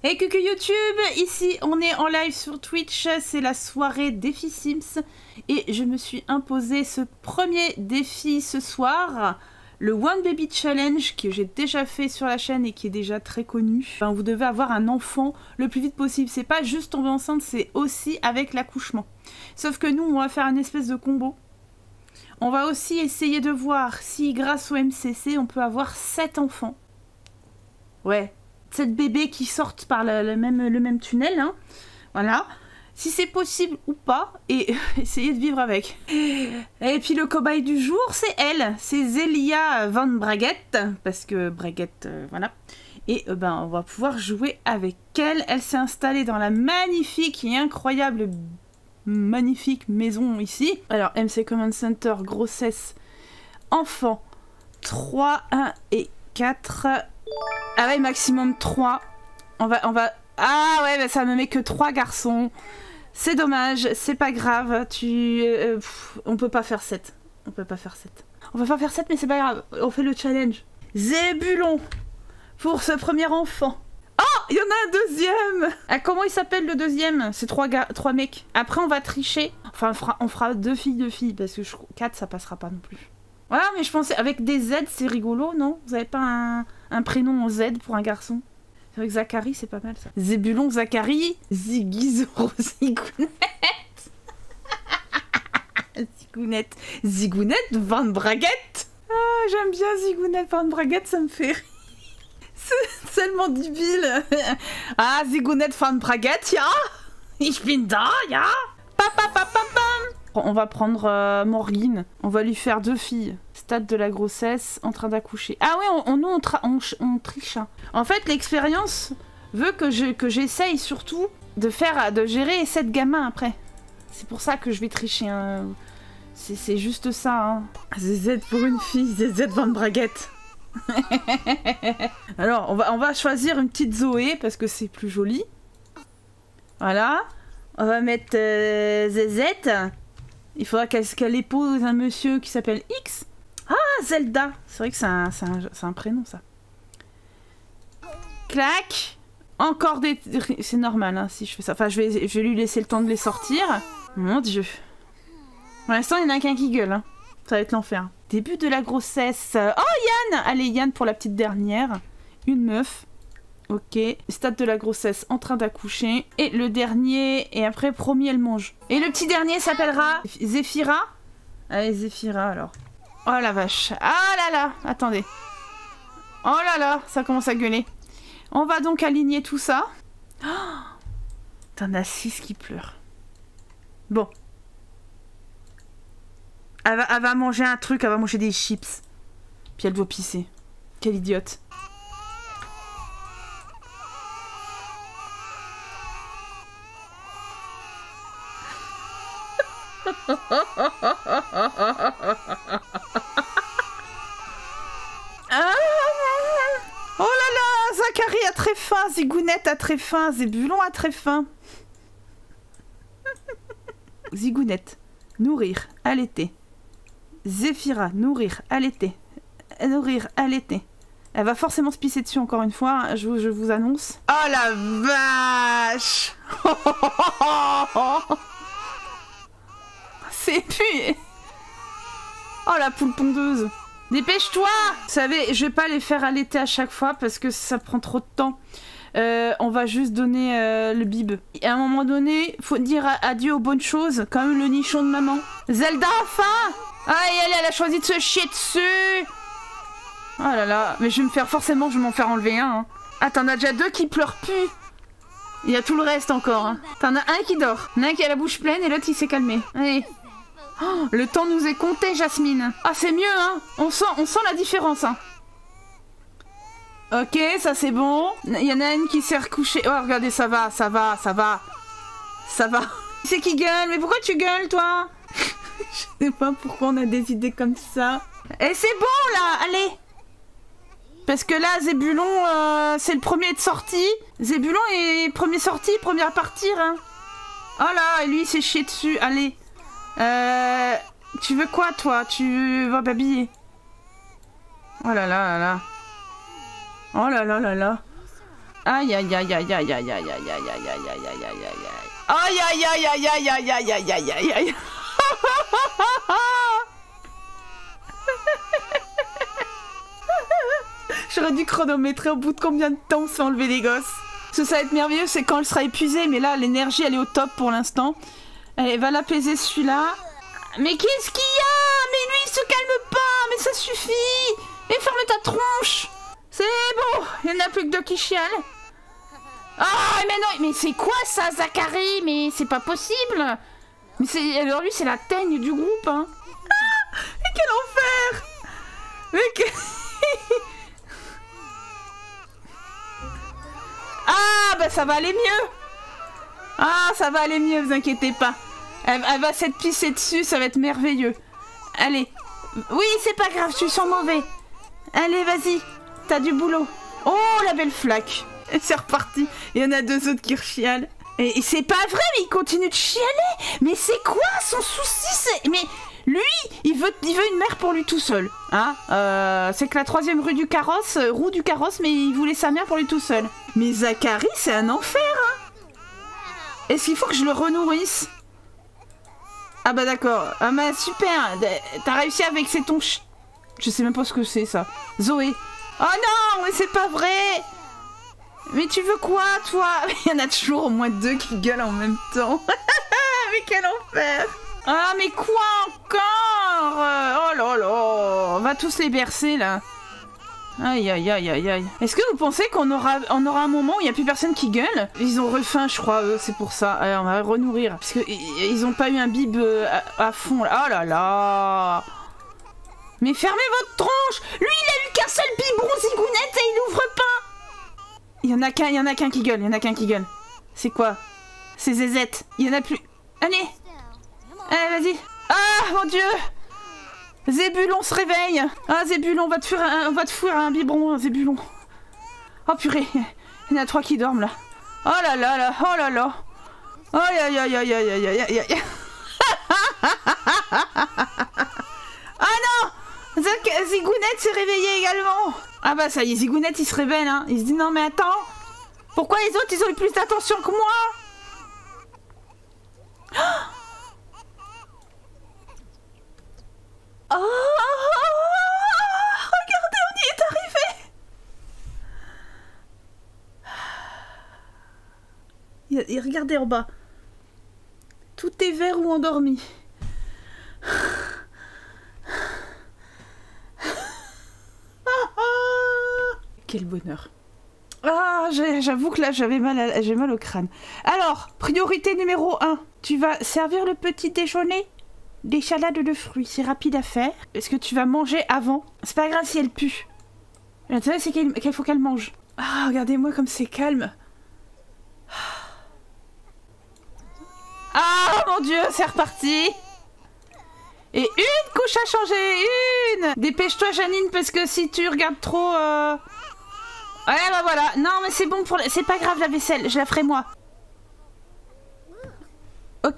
Hey coucou YouTube, ici on est en live sur Twitch, c'est la soirée défi Sims et je me suis imposé ce premier défi ce soir, le One Baby Challenge que j'ai déjà fait sur la chaîne et qui est déjà très connu. Enfin, vous devez avoir un enfant le plus vite possible, c'est pas juste tomber enceinte, c'est aussi avec l'accouchement. Sauf que nous on va faire une espèce de combo. On va aussi essayer de voir si grâce au MCC on peut avoir 7 enfants. Ouais. 7 bébés qui sortent par le même tunnel, hein. Voilà. Si c'est possible ou pas, et essayer de vivre avec. Et puis le cobaye du jour, c'est elle, c'est Zelia Van Braguette, parce que Braguette, voilà. Et ben, on va pouvoir jouer avec elle. Elle s'est installée dans la magnifique et incroyable, magnifique maison ici. Alors, MC Command Center, grossesse, enfant, 3, 1 et 4... Ah ouais, maximum 3. On va... Ah ouais, mais ça me met que 3 garçons. C'est dommage, c'est pas grave. On peut pas faire 7. On peut pas faire 7. On va pas faire 7, mais c'est pas grave. On fait le challenge. Zébulon pour ce premier enfant. Oh, il y en a un deuxième. Ah, comment il s'appelle le deuxième? C'est 3 mecs. Après, on va tricher. Enfin, on fera 2 filles, parce que 4, ça passera pas non plus. Voilà, mais je pensais, avec des Z, c'est rigolo, non? Vous avez pas un prénom en Z pour un garçon? C'est vrai que Zachary, c'est pas mal, ça. Zébulon, Zachary, Ziggy, Zoro, Zigounette. Zigounette Van Braguette. Ah, j'aime bien Zigounette Van Braguette, ça me fait rire. C'est tellement débile. Ah, Zigounette Van Braguette, ja. Ich bin da, ja. On va prendre Morgine. On va lui faire 2 filles. Stade de la grossesse, en train d'accoucher. Ah ouais, on triche. Hein. En fait, l'expérience veut que j'essaye surtout de gérer 7 gamins après. C'est pour ça que je vais tricher. Hein. C'est juste ça. Hein. ZZ pour une fille, ZZ Van Braguette. Alors, on va choisir une petite Zoé parce que c'est plus joli. Voilà. On va mettre ZZ. Il faudra qu'elle épouse un monsieur qui s'appelle X. Ah, Zelda. C'est vrai que c'est un prénom, ça. Clac. Encore des... C'est normal, hein, si je fais ça. Enfin, je vais lui laisser le temps de les sortir. Mon Dieu. Pour l'instant, il n'y en a qu'un qui gueule. Hein. Ça va être l'enfer. Début de la grossesse. Oh, Yann. Allez, Yann pour la petite dernière. Une meuf. Ok, stade de la grossesse en train d'accoucher. Et le dernier, et après, promis, elle mange. Et le petit dernier s'appellera Zéphira. Allez, Zéphira alors. Oh la vache. Ah là là, attendez. Oh là là, ça commence à gueuler. On va donc aligner tout ça. Oh, t'en as 6 qui pleurent. Bon. Elle va manger un truc, elle va manger des chips. Puis elle doit pisser. Quelle idiote. Oh là là, Zachary a très faim, Zigounette a très faim, Zébulon a très faim. Zigounette, nourrir, allaiter. Zéphira, nourrir, allaiter. Nourrir, allaiter. Elle va forcément se pisser dessus encore une fois, je vous annonce. Oh la vache. C'est pu. Oh la poule pondeuse. Dépêche-toi. Vous savez, je vais pas les faire allaiter à chaque fois parce que ça prend trop de temps. On va juste donner le bib. Et à un moment donné, faut dire adieu aux bonnes choses, comme le nichon de maman. Zelda, enfin. Ah, elle a choisi de se chier dessus. Oh là là, mais je vais me faire forcément, je vais m'en faire enlever un. Hein. Ah, t'en as déjà 2 qui pleurent plus. Il y a tout le reste encore. Hein. T'en as un qui dort. Il y en a un qui a la bouche pleine et l'autre il s'est calmé. Allez. Oh, le temps nous est compté, Jasmine. Ah, c'est mieux, hein. On sent la différence, hein. Ok, ça c'est bon. Il y en a une qui s'est recouchée. Oh, regardez, ça va. C'est qui gueule? Mais pourquoi tu gueules, toi? Je sais pas pourquoi on a des idées comme ça. Et c'est bon, là. Allez. Parce que là, Zébulon, c'est le premier de sortie. Zébulon est premier sorti, premier à partir, hein. Oh là, et lui, il s'est chié dessus. Allez. Tu veux quoi, toi? Tu vas babiller? Oh là là là là. Oh là là là là. Aïe aïe aïe aïe aïe aïe aïe aïe aïe aïe aïe aïe aïe aïe aïe aïe. Aïe aïe aïe aïe aïe aïe aïe aïe aïe aïe aïe. J'aurais dû chronométrer au bout de combien de temps on se fait enlever les gosses. Ce que ça va être merveilleux, c'est quand elle sera épuisée, mais là l'énergie elle est au top pour l'instant. Elle va l'apaiser celui-là. Mais qu'est-ce qu'il y a? Mais lui il se calme pas, mais ça suffit. Mais ferme ta tronche. C'est bon, il y en a plus que deux qui chialent. Ah mais non, mais c'est quoi ça Zachary? Mais c'est pas possible. Mais c'est, alors lui c'est la teigne du groupe hein. Ah, mais quel enfer. Mais que... Ah bah ça va aller mieux. Ah ça va aller mieux, vous inquiétez pas. Elle va s'être pissée dessus, ça va être merveilleux. Allez. Oui c'est pas grave, tu sens mauvais. Allez vas-y, t'as du boulot. Oh la belle flaque. Et c'est reparti. Il y en a deux autres qui rechialent. Et c'est pas vrai, mais il continue de chialer. Mais c'est quoi son souci? Mais lui, il veut une mère pour lui tout seul. Hein c'est que la troisième roue du carrosse, mais il voulait sa mère pour lui tout seul. Mais Zachary, c'est un enfer. Hein. Est-ce qu'il faut que je le renourrisse? Ah bah d'accord. Ah bah super. T'as réussi à vexer ton Je sais même pas ce que c'est ça. Zoé. Oh non, mais c'est pas vrai. Mais tu veux quoi, toi? Il y en a toujours au moins deux qui gueulent en même temps. Mais quel enfer! Ah, mais quoi encore? Oh là là! On va tous les bercer, là. Aïe, aïe, aïe, aïe, aïe. Est-ce que vous pensez qu'on aura un moment où il n'y a plus personne qui gueule? Ils ont refaim, je crois, eux, c'est pour ça. Allez, on va renourrir. Parce qu'ils ont pas eu un bib à fond, là. Oh là là! Mais fermez votre tronche! Lui, il a eu qu'un seul biberon zigounette et il ouvre pas! Il y en a qu'un qui gueule, C'est quoi? C'est Zézette. Il y en a plus. Allez, vas-y. Ah, mon Dieu. Zébulon se réveille. Ah, Zébulon, on va te fuir un biberon, Zébulon. Oh, purée. Il y en a trois qui dorment, là. Oh là là là, oh là là. Aïe, aïe, aïe, aïe, aïe, aïe, aïe, aïe. Ah non! Zigounette s'est réveillée également. Ah bah ça y est, Zigounette il se révèle hein. Il se dit non mais attends, pourquoi les autres ils ont eu plus d'attention que moi? Oh, regardez, on y est arrivé. Et regardez en bas. Tout est vert ou endormi. Quel bonheur. Ah, j'avoue que là, j'ai mal au crâne. Alors, priorité numéro 1. Tu vas servir le petit déjeuner. Des salades de fruits, c'est rapide à faire. Est-ce que tu vas manger avant? C'est pas grave si elle pue. L'intérêt, c'est qu'il faut qu'elle mange. Ah, regardez-moi comme c'est calme. Ah, mon Dieu, c'est reparti. Et une couche à changer, une. Dépêche-toi, Janine, parce que si tu regardes trop... Ouais, bah voilà. Non, mais c'est bon pour... C'est pas grave, la vaisselle. Je la ferai moi. Ok.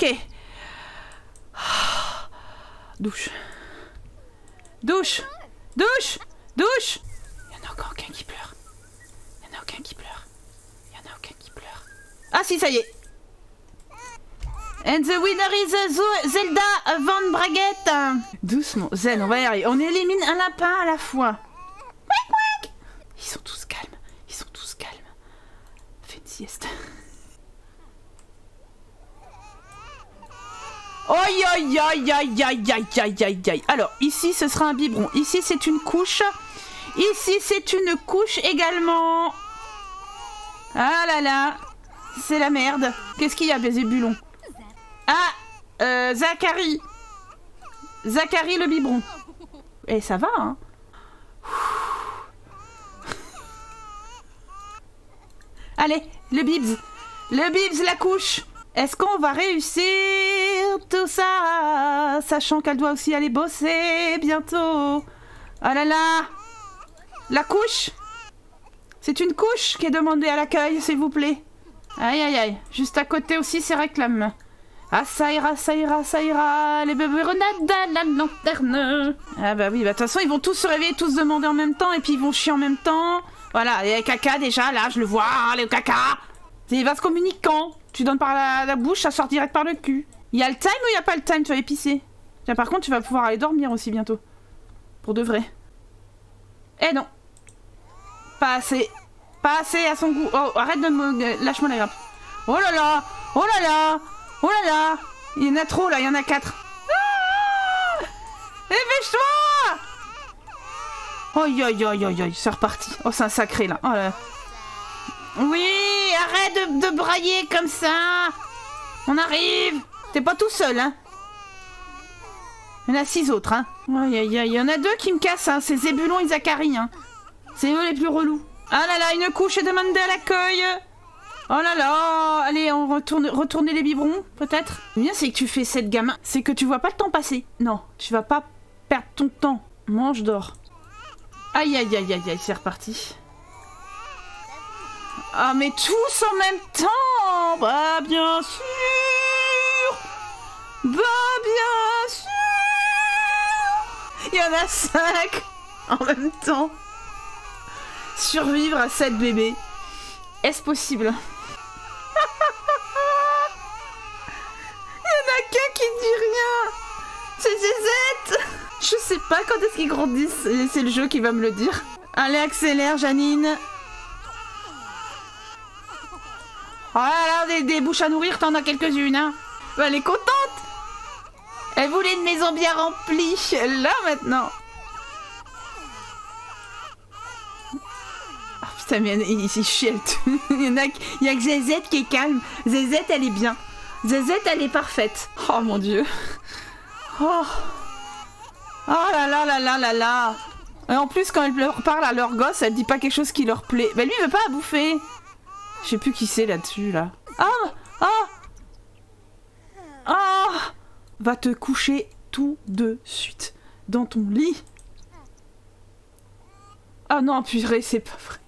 Douche. Douche. Douche. Douche. Il y en a encore aucun qui pleure. Il y en a aucun qui pleure. Il y en a aucun qui pleure. Ah si, ça y est. And the winner is Zelda Van Braguette. Doucement. Zen, on va y arriver. On élimine un lapin à la fois. Ils sont tous calmes. Ils sont tous calmes. Fais une sieste. Aïe aïe aïe aïe aïe aïe aïe aïe aïe. Alors, ici, ce sera un biberon. Ici, c'est une couche. Ici, c'est une couche également. Ah là là. C'est la merde. Qu'est-ce qu'il y a, Bézébulon? Ah, Zachary. Zachary, le biberon. Et ça va, hein. Allez, le bibs. Le bibs, la couche. Est-ce qu'on va réussir tout ça, sachant qu'elle doit aussi aller bosser bientôt? Oh là là. La couche. C'est une couche qui est demandée à l'accueil, s'il vous plaît. Aïe aïe aïe. Juste à côté aussi, c'est réclame. Ah ça ira, ça ira, ça ira. Les bébés renades à la lanterne. Ah bah oui, bah de toute façon, ils vont tous se réveiller, tous demander en même temps, et puis ils vont chier en même temps. Voilà, il y a caca déjà, là, je le vois, le caca. C'est les vases communicants. Tu donnes par la bouche, ça sort direct par le cul. Il y a le time ou il n'y a pas le time? Tu vas aller pisser. Tiens, par contre, tu vas pouvoir aller dormir aussi bientôt. Pour de vrai. Eh non. Pas assez. Pas assez à son goût. Oh, arrête de me... Lâche-moi la grappe. Oh là là. Oh là là. Oh là là. Il y en a trop, là. Il y en a 4. Ah, dépêche-toi. Aïe, aïe, aïe, aïe, aïe. C'est reparti. Oh, c'est un sacré, là. Oh là. Oui, arrête de brailler comme ça. On arrive. T'es pas tout seul, hein. Il y en a 6 autres, hein. Aïe, aïe, aïe. Il y en a 2 qui me cassent, hein. C'est Zébulon et Zacharie, hein. C'est eux les plus relous. Ah là là, une couche est demandée à l'accueil. Oh là là. Allez, on retourner les biberons, peut-être. Le bien, c'est que tu fais 7 gamins. C'est que tu vois pas le temps passer. Non, tu vas pas perdre ton temps. Mange, dors. Aïe, aïe, aïe, aïe, aïe, c'est reparti. Ah, mais tous en même temps. Bah, bien sûr. Bah, bien sûr. Il y en a 5 en même temps. Survivre à 7 bébés. Est-ce possible? Il y en a qu'un qui dit rien. C'est Zézette. Je sais pas quand est-ce qu'ils grandissent. C'est le jeu qui va me le dire. Allez, accélère, Janine. Oh là là, des bouches à nourrir, t'en as quelques-unes, hein. Elle est contente. Elle voulait une maison bien remplie. Là, maintenant. Oh, putain, mais il chiale tout. Il y a que Zézette qui est calme. Zézette, elle est bien. Zézette, elle est parfaite. Oh, mon Dieu. Oh. Oh là là là là là là. Et en plus, quand elle leur parle à leur gosse, elle dit pas quelque chose qui leur plaît. Bah, lui, il veut pas à bouffer. Je sais plus qui c'est là-dessus, là. Ah. Ah. Ah. Va te coucher tout de suite dans ton lit. Ah non, purée, c'est pas vrai.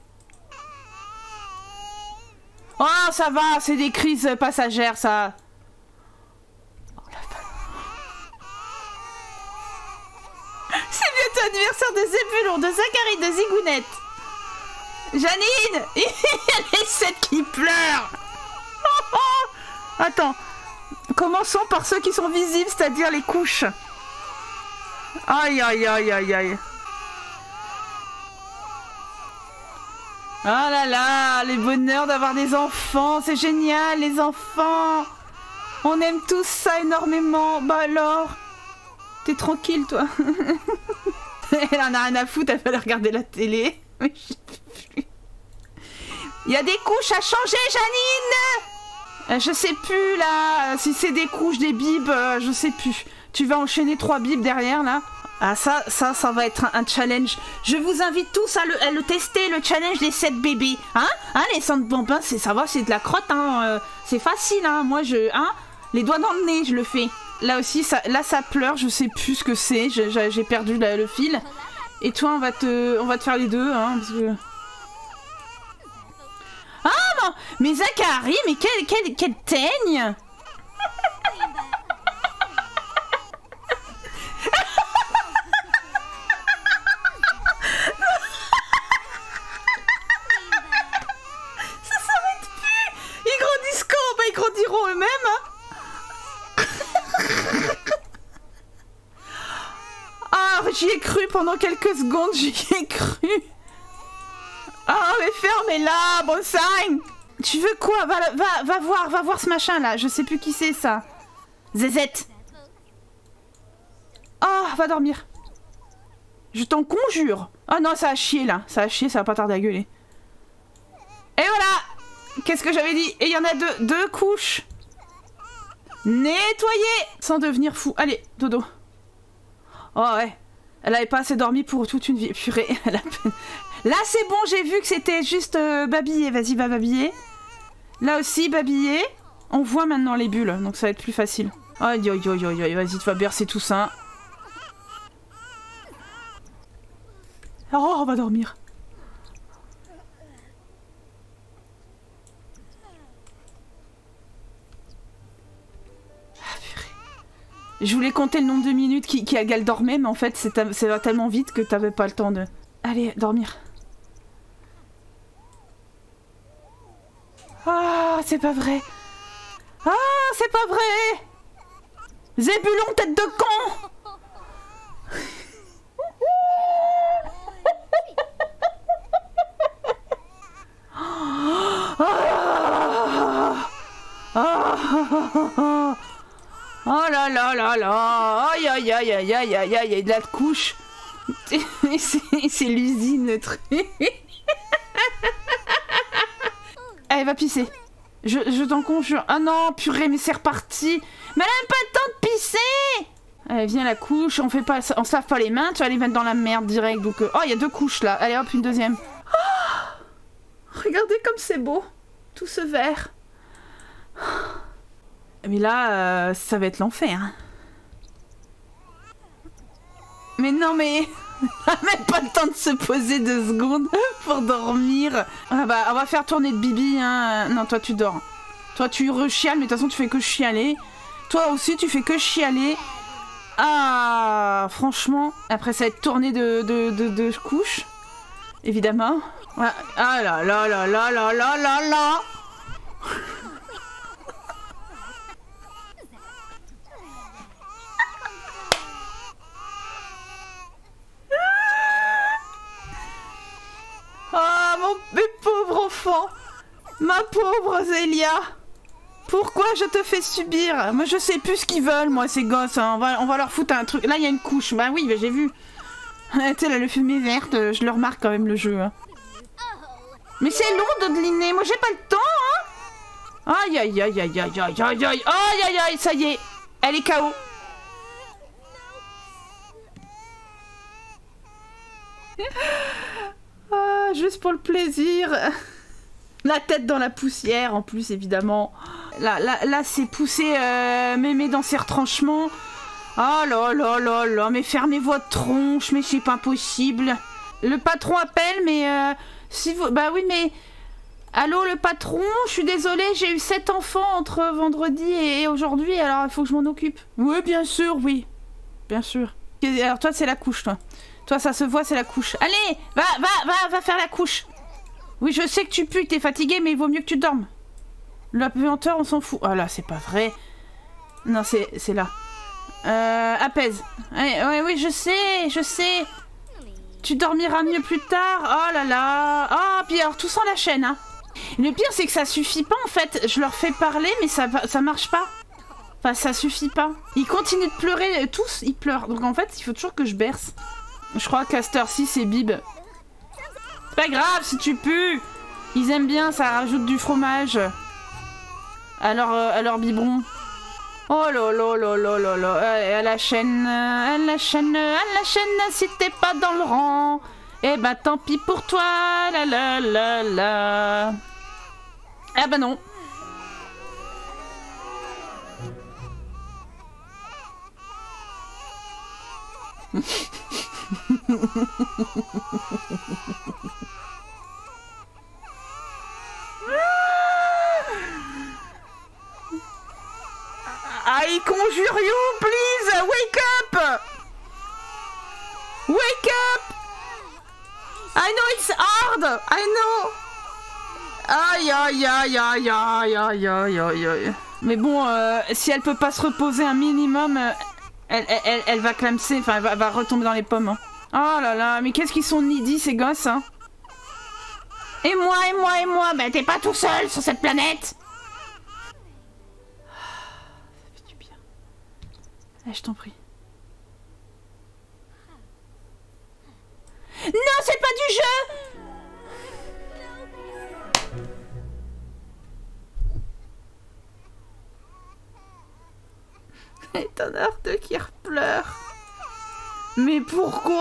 Oh, ça va, c'est des crises passagères, ça. Oh, la vache. C'est bientôt l'anniversaire de Zébulon, de Zacharie, de Zigounette. Janine. Il y a les 7 qui pleurent. Attends. Commençons par ceux qui sont visibles, c'est-à-dire les couches. Aïe, aïe, aïe, aïe, aïe. Ah là là, les bonheurs d'avoir des enfants, c'est génial, les enfants. On aime tous ça énormément. Bah alors, t'es tranquille, toi. Elle en a rien à foutre, elle va aller regarder la télé. Il y a des couches à changer, Janine. Je sais plus, là, si c'est des couches, des bibs, je sais plus. Tu vas enchaîner 3 bibs derrière, là. Ah, ça va être un challenge. Je vous invite tous à le tester, le challenge des 7 bébés. Hein, les centres bambins, ça va, c'est de la crotte, hein. C'est facile, hein. Moi, les doigts dans le nez, je le fais. Là aussi, ça pleure, je sais plus ce que c'est. J'ai perdu le fil. Et toi, on va te faire les deux, hein, parce que... Ah non, mais Zacharie, mais quelle teigne. Ça s'arrête plus. Ils grandissent quand? Bah, ils grandiront eux-mêmes, hein. Ah, j'y ai cru pendant quelques secondes, j'y ai cru. Ah, mais fermez-la, bon sang. Tu veux quoi? Va voir ce machin là, je sais plus qui c'est ça. Zézette. Oh, va dormir. Je t'en conjure. Oh non, ça a chié là, ça va pas tarder à gueuler. Et voilà. Qu'est-ce que j'avais dit? Et il y en a deux couches. Nettoyer sans devenir fou. Allez, dodo. Oh ouais. Elle avait pas assez dormi pour toute une vie. Purée, elle a peine... Là, c'est bon, j'ai vu que c'était juste babiller. Vas-y, va babiller. Là aussi, babiller. On voit maintenant les bulles, donc ça va être plus facile. Aïe, aïe, aïe, aïe, aïe. Vas-y, tu vas bercer tout ça. Oh, on va dormir. Ah, purée. Je voulais compter le nombre de minutes qu'elle dormait, mais en fait, ça va tellement vite que t'avais pas le temps de... Allez, dormir. Ah, c'est pas vrai. Ah, c'est pas vrai. Zébulon, tête de con. Oh là là là là. Aïe aïe aïe aïe aïe aïe aïe, il y a de la couche. C'est l'usine, le truc. Elle va pisser. Je t'en conjure. Ah non, purée, mais c'est reparti. Mais elle a même pas le temps de pisser. Allez, viens la couche. On se lave pas les mains. Tu vas les mettre dans la merde direct. Donc, oh, il y a 2 couches là. Allez, hop, une deuxième. Oh, regardez comme c'est beau. Tout ce vert. Mais là, ça va être l'enfer. Mais non, mais... On a même pas le temps de se poser 2 secondes pour dormir. Ah bah, on va faire tourner de Bibi, hein. Non, toi, tu dors. Toi, tu rechiales, mais de toute façon, tu fais que chialer. Toi aussi, tu fais que chialer. Ah, franchement. Après, ça va être tourné de couches. Évidemment. Ah là là là là là là là là. Ah, mes pauvres enfants. Ma pauvre Zélia. Pourquoi je te fais subir? Moi, je sais plus ce qu'ils veulent, moi, ces gosses. Hein. On va leur foutre un truc. Là, il y a une couche. Bah oui, bah, j'ai vu. Tu sais, là, le fumée verte, je le remarque quand même, le jeu. Hein. Mais c'est long, Dodeline. Moi, j'ai pas le temps, hein. Aïe, aïe, aïe, aïe, aïe, aïe, aïe, aïe, aïe, aïe, aïe, ça y est. Elle est KO. Ah, juste pour le plaisir. La tête dans la poussière, en plus, évidemment. Là c'est poussé mémé dans ses retranchements. Oh là là là là, mais fermez votre tronche, mais c'est pas possible. Le patron appelle, mais si vous... Bah oui, mais... Allô, le patron, je suis désolée, j'ai eu 7 enfants entre vendredi et aujourd'hui, alors il faut que je m'en occupe. Oui, bien sûr, oui. Bien sûr. Alors toi, c'est la couche, toi. Toi, ça se voit, c'est la couche. Allez, va faire la couche. Oui, je sais que tu pues, t'es fatigué, mais il vaut mieux que tu dormes. La puanteur, on s'en fout. Ah là, c'est pas vrai. Non, c'est là. Apaise. Oui, je sais. Tu dormiras mieux plus tard. Oh là là. Ah, puis alors, tout sans la chaîne, hein. Le pire, c'est que ça suffit pas, en fait. Je leur fais parler, mais ça marche pas. Enfin, ça suffit pas. Ils continuent de pleurer, tous, ils pleurent. Donc, en fait, il faut toujours que je berce. Je crois qu'à cette heure-ci, c'est Bib. C'est pas grave si tu pues. Ils aiment bien, ça rajoute du fromage. À leur biberon. Oh là là là là là là. À la chaîne, si t'es pas dans le rang. Eh ben tant pis pour toi. La la la la. Ah bah non. I conjure you, please, wake up! Wake up! I know it's hard, I know. Aïe aïe aïe aïe aïe aïe aïe aïe aïe. Mais bon, si elle peut pas se reposer un minimum, elle va clamser, enfin elle va retomber dans les pommes. Hein. Oh là là, mais qu'est-ce qu'ils sont needy ces gosses, hein? Et moi, bah t'es pas tout seul sur cette planète. Ça fait du bien. Allez, je t'en prie. Non, c'est pas du jeu! Et t'en as deux qui repleurent. Mais pourquoi?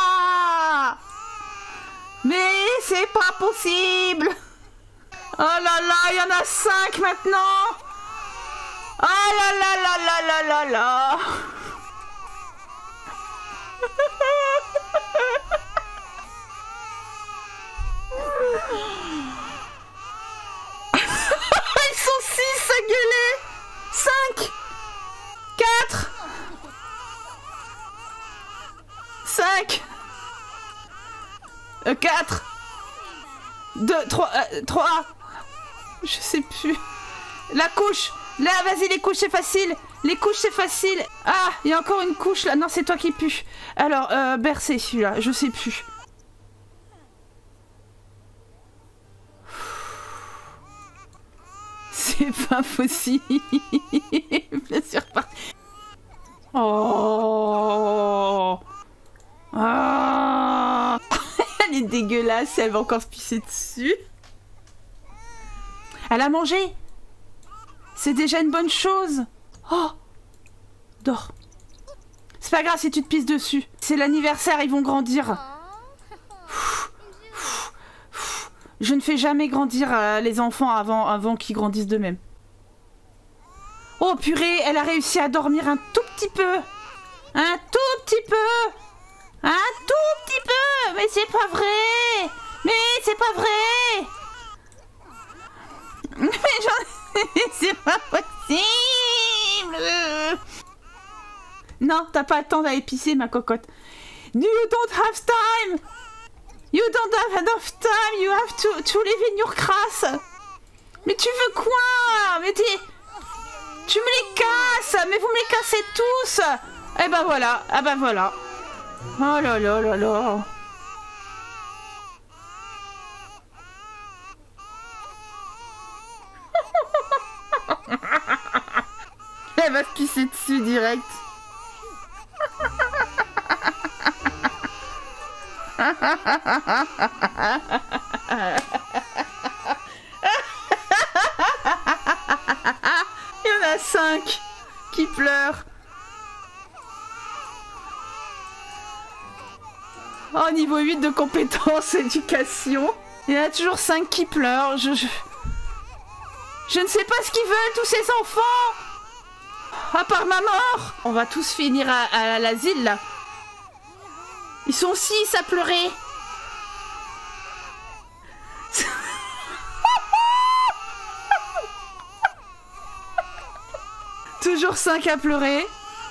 Mais c'est pas possible! Oh là là, il y en a 5 maintenant! Oh là là là là là là là! Ils sont 6 à gueuler! 5! 4! 5! 4! 2, 3, Je sais plus. La couche. Là, vas-y, les couches, c'est facile. Les couches, c'est facile. Ah, il y a encore une couche là. Non, c'est toi qui pue. Alors, bercer celui-là. Je sais plus. C'est pas possible. C'est reparti. Oh. Ah. Elle est dégueulasse. Elle va encore se pisser dessus. Elle a mangé. C'est déjà une bonne chose. Oh. Dors. C'est pas grave si tu te pisses dessus. C'est l'anniversaire, ils vont grandir. Je ne fais jamais grandir les enfants avant qu'ils grandissent d'eux-mêmes. Oh purée, elle a réussi à dormir un tout petit peu. Un tout petit peu. Un tout petit peu. Mais c'est pas vrai. Mais c'est pas vrai. Mais c'est pas possible. Non, t'as pas le temps d'aller pisser, ma cocotte. You don't have time. You don't have enough time. You have to live in your crasse. Mais tu veux quoi? Mais tu me les casses. Mais vous me les cassez tous. Eh ben voilà. Ah ben voilà. Oh là là là là. Elle va se pisser dessus direct. Il y en a 5 qui pleurent. Oh, niveau 8 de compétences, éducation. Il y en a toujours 5 qui pleurent. Je ne sais pas ce qu'ils veulent, tous ces enfants. À part ma mort. On va tous finir à l'asile, là. Ils sont 6 à pleurer. Toujours 5 à pleurer.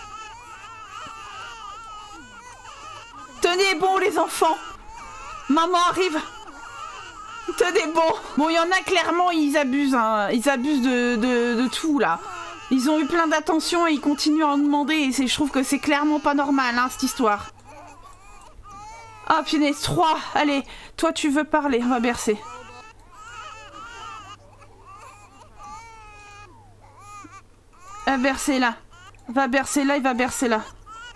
Tenez bon, les enfants. Maman arrive. Tenez bon. Bon, il y en a clairement, ils abusent. Hein. Ils abusent de tout, là. Ils ont eu plein d'attention et ils continuent à en demander. Et je trouve que c'est clairement pas normal, hein, cette histoire. Ah, punaise, 3. Allez, toi, tu veux parler. On va bercer. Va bercer là. Va bercer là, il va bercer là.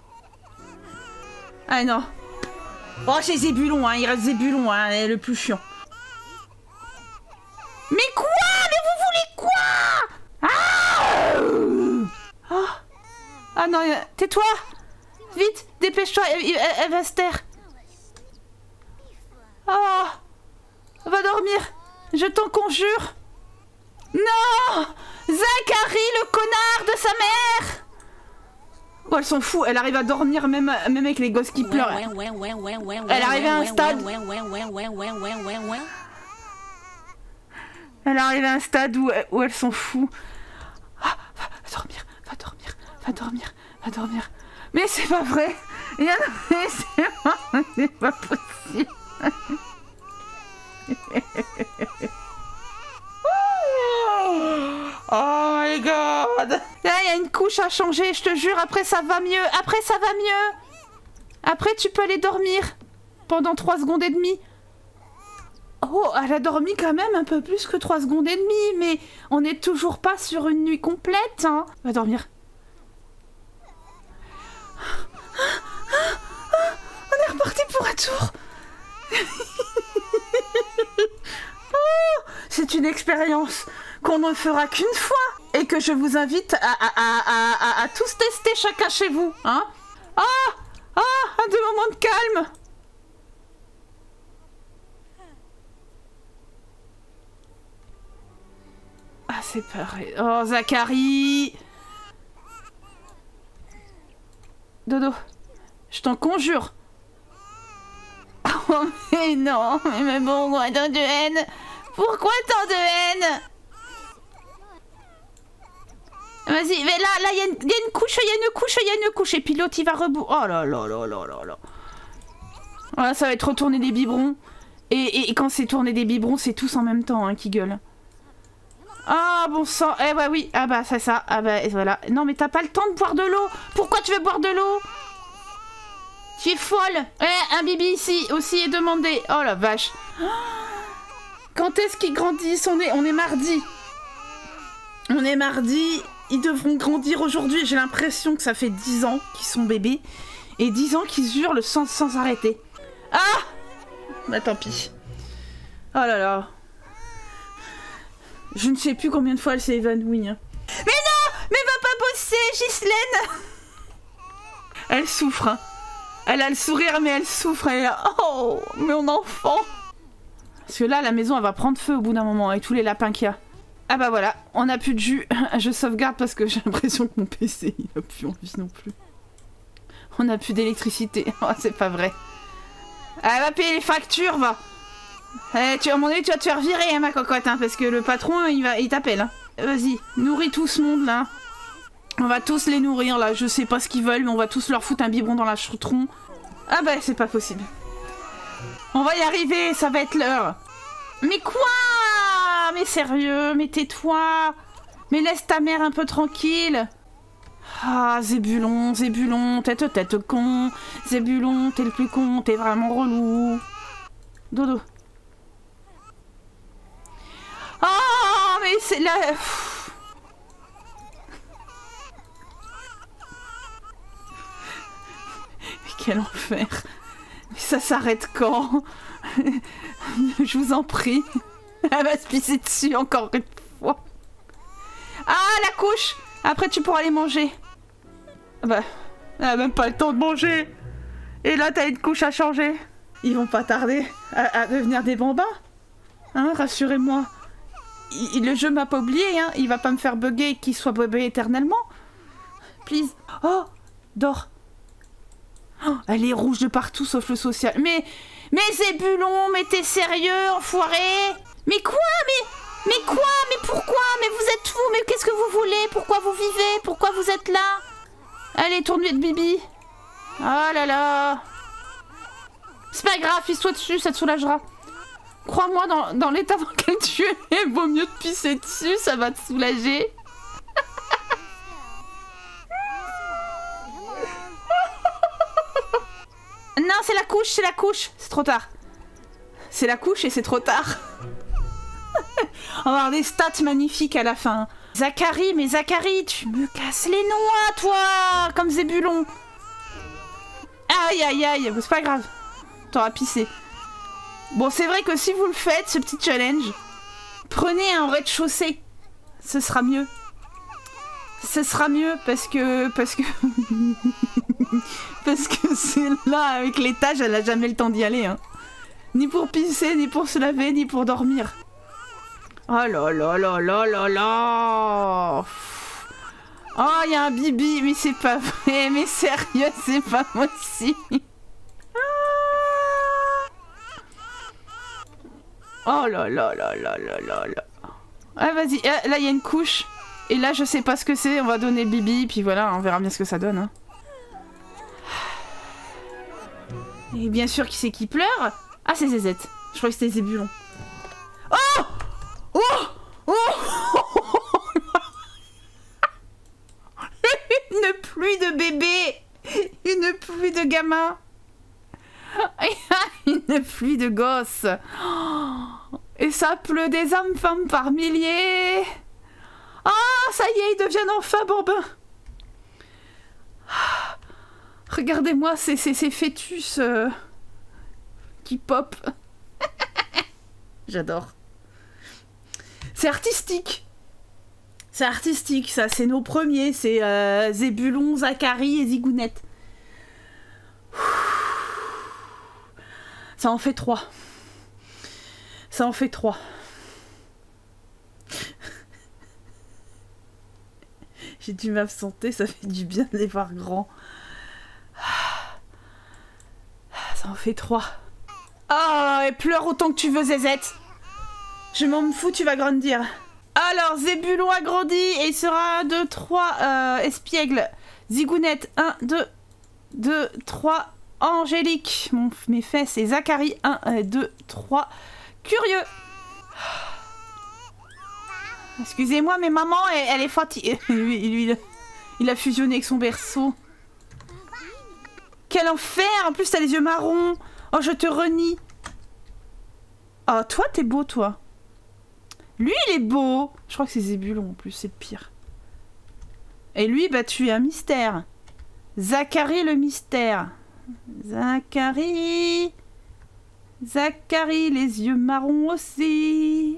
Ah non. Oh, c'est Zébulon, hein. Il reste Zébulon, hein, le plus chiant. Mais quoi? Mais vous voulez quoi? Ah, oh. Ah non, tais-toi. Vite, dépêche-toi, elle va se taire. Oh, va dormir. Je t'en conjure. Non, Zacharie, le connard de sa mère. Oh, elle s'en fout, elle arrive à dormir même avec les gosses qui pleurent. Elle arrive à un stade. Elle arrive à un stade où elle s'en fout. Ah, va dormir, va dormir, va dormir, va dormir. Mais c'est pas vrai. C'est pas possible. Oh my god. Là, il y a une couche à changer, je te jure. Après, ça va mieux. Après, ça va mieux. Après, tu peux aller dormir. Pendant 3 secondes et demie. Oh, elle a dormi quand même un peu plus que 3 secondes et demie. Mais on n'est toujours pas sur une nuit complète. Hein. Va dormir. On est reparti pour un tour. Oh, c'est une expérience qu'on ne fera qu'une fois et que je vous invite à tous tester chacun chez vous. Hein. Un deux moments de calme. Ah, c'est pareil. Oh, Zacharie. Dodo, je t'en conjure. Oh, mais non, mais pourquoi tant de haine? Pourquoi tant de haine? Vas-y, mais là, il y a une couche, il y a une couche, et puis l'autre, il va rebout. Oh là là là là là là. Voilà, ça va être retourner des biberons. Et quand c'est tourner des biberons, c'est tous en même temps hein, qui gueulent. Ah, bon sang. Eh bah oui. Ah bah c'est ça. Ah bah voilà. Non mais t'as pas le temps de boire de l'eau. Pourquoi tu veux boire de l'eau? Tu es folle. Eh, un bibi ici aussi est demandé. Oh la vache. Quand est-ce qu'ils grandissent? On est mardi. On est mardi. Ils devront grandir aujourd'hui. J'ai l'impression que ça fait 10 ans qu'ils sont bébés. Et 10 ans qu'ils hurlent sans arrêter. Ah! Bah tant pis. Oh là là. Je ne sais plus combien de fois elle s'est évanouie. Hein. Mais non! Mais va pas bosser, Ghislaine! Elle souffre. Hein. Elle a le sourire, mais elle souffre. Elle est là. Oh, mon enfant! Parce que là, la maison, elle va prendre feu au bout d'un moment, avec tous les lapins qu'il y a. Ah bah voilà, on n'a plus de jus. Je sauvegarde parce que j'ai l'impression que mon PC, il n'a plus envie non plus. On n'a plus d'électricité. Oh, c'est pas vrai. Elle va payer les factures, va. À mon avis, tu vas te faire virer, hein, ma cocotte, hein, parce que le patron, il t'appelle. Hein. Vas-y, nourris tout ce monde, là. On va tous les nourrir, là. Je sais pas ce qu'ils veulent, mais on va tous leur foutre un biberon dans la tronc. Ah bah, c'est pas possible. On va y arriver, ça va être l'heure. Mais quoi? Mais sérieux, mais tais-toi. Mais laisse ta mère un peu tranquille. Ah, Zébulon, Zébulon, tête con. Zébulon, t'es le plus con, t'es vraiment relou. Dodo. Oh, mais c'est là... Mais quel enfer. Mais ça s'arrête quand? Je vous en prie. Elle va se pisser dessus encore une fois. Ah, la couche! Après, tu pourras les manger. Bah, elle a même pas le temps de manger. Et là, t'as une couche à changer. Ils vont pas tarder à devenir des bambins. Hein, rassurez-moi. Le jeu m'a pas oublié, hein. Il va pas me faire bugger et qu'il soit bébé éternellement. Please. Oh, dors. Oh, elle est rouge de partout sauf le social. Mais Zébulon, mais t'es sérieux, enfoiré? Mais quoi? Mais quoi? Mais pourquoi? Mais vous êtes où? Mais qu'est-ce que vous voulez? Pourquoi vous vivez? Pourquoi vous êtes là? Allez, tourne-lui de bibi. Oh là là. C'est pas grave, fisse-toi dessus, ça te soulagera. Crois-moi, dans l'état dans lequel tu es, il vaut mieux te pisser dessus, ça va te soulager. Non, c'est la couche, c'est la couche. C'est trop tard. C'est la couche et c'est trop tard. On va avoir des stats magnifiques à la fin. Zacharie, mais Zacharie, tu me casses les noix, toi, comme Zébulon. Aïe, aïe, aïe, c'est pas grave. T'auras pissé. Bon, c'est vrai que si vous le faites, ce petit challenge, prenez un rez-de-chaussée. Ce sera mieux. Ce sera mieux parce que parce que c'est là, avec l'étage, elle a jamais le temps d'y aller. Hein. Ni pour pisser, ni pour se laver, ni pour dormir. Oh là là là là là là. Oh, il y a un bibi, mais c'est pas vrai. Mais sérieux, c'est pas possible. Oh là là là là là là là. Ah, vas-y, là, il y a une couche. Et là, je sais pas ce que c'est. On va donner le bibi, puis voilà, on verra bien ce que ça donne. Hein. Et bien sûr, qui c'est qui pleure? Ah, c'est Zézette. Je croyais que c'était Zébulon. Oh! Oh! Oh! Une pluie de bébés! Une pluie de gamins! Une pluie de gosses! Et ça pleut des hommes-femmes par milliers! Ah, ça y est, ils deviennent enfin bambins! Regardez-moi ces fœtus qui pop. J'adore. C'est artistique. C'est artistique, ça. C'est nos premiers. C'est Zébulon, Zacharie et Zigounette. Ça en fait 3. Ça en fait 3. J'ai dû m'absenter, ça fait du bien de les voir grands. Ça en fait 3. Oh, et pleure autant que tu veux, Zézette. Je m'en fous, tu vas grandir. Alors, Zébulon a grandi et il sera 1, 2, 3 espiègle. Zigounette, 1, 2, 2, 3. Angélique, mes fesses. Et Zacharie, 1, 2, 3. Curieux. Excusez-moi, mais maman, elle est fatiguée. Lui, il a fusionné avec son berceau. Quel enfer! En plus, t'as les yeux marrons. Oh, je te renie. Oh, toi, t'es beau, toi. Lui, il est beau. Je crois que c'est Zébulon, en plus, c'est le pire. Et lui, bah, tu es un mystère. Zacharie le mystère. Zacharie, les yeux marrons aussi.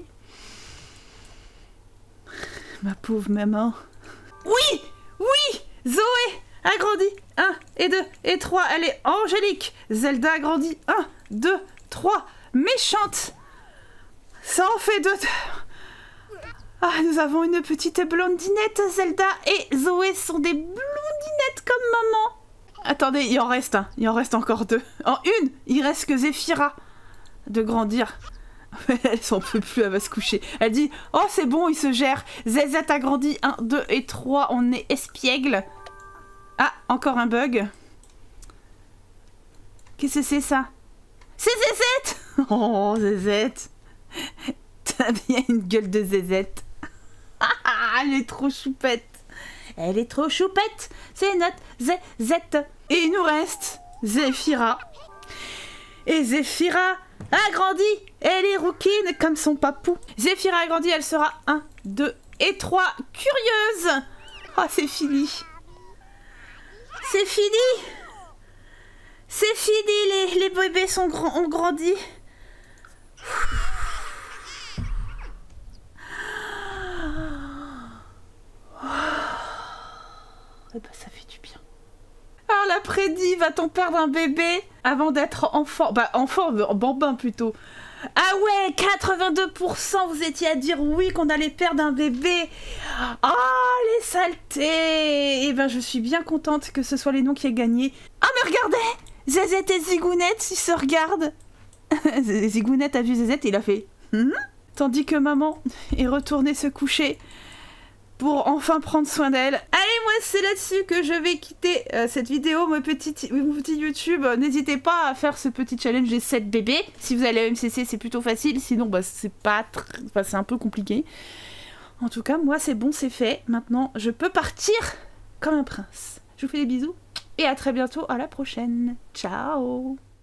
Ma pauvre maman. Oui, oui, Zoé a grandi. 1 et 2 et 3, elle est angélique. Zelda a grandi. 1, 2, 3, méchante. Ça en fait 2. Ah, nous avons une petite blondinette. Zelda et Zoé sont des blondinettes comme maman. Attendez, il en reste un. Il en reste encore 2. En une, il reste que Zéphira de grandir. Elle s'en peut plus, elle va se coucher. Elle dit, oh c'est bon, il se gère. Zézette a grandi. 1, 2 et 3, on est espiègle. Ah, encore un bug. Qu'est-ce que c'est ça? C'est Zézette. Oh, Zézette. T'as bien une gueule de Zézette. Elle est trop choupette. Elle est trop choupette. C'est notre Zézette. Et il nous reste Zéphira. Et Zéphira a grandi. Elle est rouquine comme son papou. Zéphira a grandi, elle sera 1, 2 et 3. Curieuse. Oh, c'est fini. C'est fini. C'est fini, les bébés ont grandi. Eh ben, ça fait du bien. Alors l'après-dit, va-t-on perdre un bébé avant d'être enfant? Bah enfant, bambin plutôt. Ah ouais, 82%, vous étiez à dire oui qu'on allait perdre un bébé. Ah, les saletés. Eh ben je suis bien contente que ce soit les noms qui aient gagné. Ah mais regardez, Zézette et Zigounette, ils se regardent. Zigounette a vu Zézette et il a fait tandis que maman est retournée se coucher pour enfin prendre soin d'elle. Allez, moi c'est là-dessus que je vais quitter cette vidéo, mon petit YouTube. N'hésitez pas à faire ce petit challenge des 7 bébés. Si vous allez à MCC, c'est plutôt facile. Sinon, bah, c'est pas c'est un peu compliqué. En tout cas, moi c'est bon, c'est fait. Maintenant, je peux partir comme un prince. Je vous fais des bisous et à très bientôt. À la prochaine. Ciao.